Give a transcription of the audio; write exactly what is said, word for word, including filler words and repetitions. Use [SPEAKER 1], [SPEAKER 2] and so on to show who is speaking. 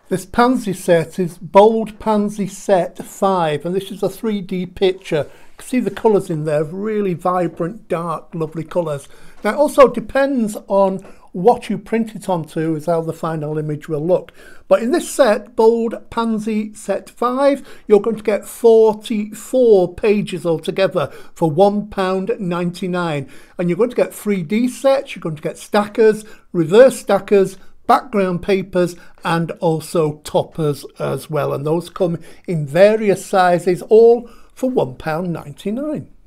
[SPEAKER 1] This Pansy set is Bold Pansy Set five, and this is a three D picture. You can see the colours in there, really vibrant, dark, lovely colours. Now it also depends on what you print it onto is how the final image will look. But in this set, Bold Pansy Set five, you're going to get forty-four pages altogether for one pound ninety-nine. And you're going to get three D sets, you're going to get stackers, reverse stackers, background papers, and also toppers as well. And those come in various sizes, all for one pound ninety-nine.